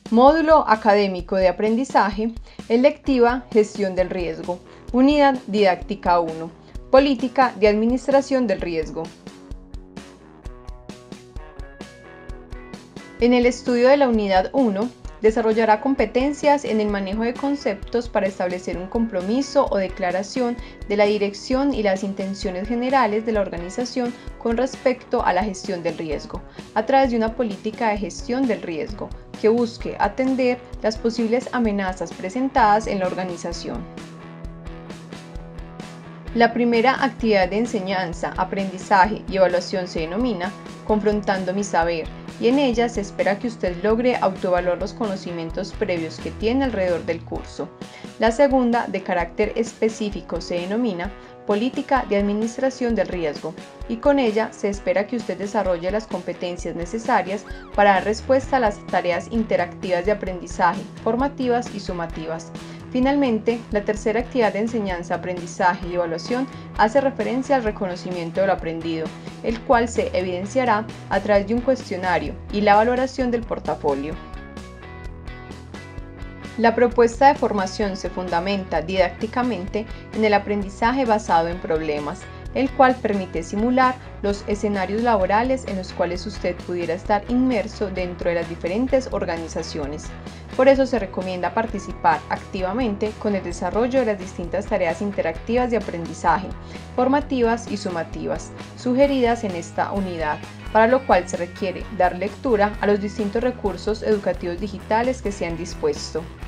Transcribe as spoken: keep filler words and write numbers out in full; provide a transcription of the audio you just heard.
Módulo Académico de Aprendizaje, electiva Gestión del Riesgo, Unidad Didáctica uno, Política de Administración del Riesgo. En el estudio de la Unidad uno, desarrollará competencias en el manejo de conceptos para establecer un compromiso o declaración de la dirección y las intenciones generales de la organización con respecto a la gestión del riesgo, a través de una política de gestión del riesgo que busque atender las posibles amenazas presentadas en la organización. La primera actividad de enseñanza, aprendizaje y evaluación se denomina Confrontando mi saber, y en ella se espera que usted logre autoevaluar los conocimientos previos que tiene alrededor del curso. La segunda, de carácter específico, se denomina Política de Administración del Riesgo, y con ella se espera que usted desarrolle las competencias necesarias para dar respuesta a las tareas interactivas de aprendizaje, formativas y sumativas. Finalmente, la tercera actividad de enseñanza, aprendizaje y evaluación hace referencia al reconocimiento de lo aprendido, el cual se evidenciará a través de un cuestionario y la valoración del portafolio. La propuesta de formación se fundamenta didácticamente en el aprendizaje basado en problemas, el cual permite simular los escenarios laborales en los cuales usted pudiera estar inmerso dentro de las diferentes organizaciones. Por eso se recomienda participar activamente con el desarrollo de las distintas tareas interactivas de aprendizaje, formativas y sumativas, sugeridas en esta unidad, para lo cual se requiere dar lectura a los distintos recursos educativos digitales que se han dispuesto.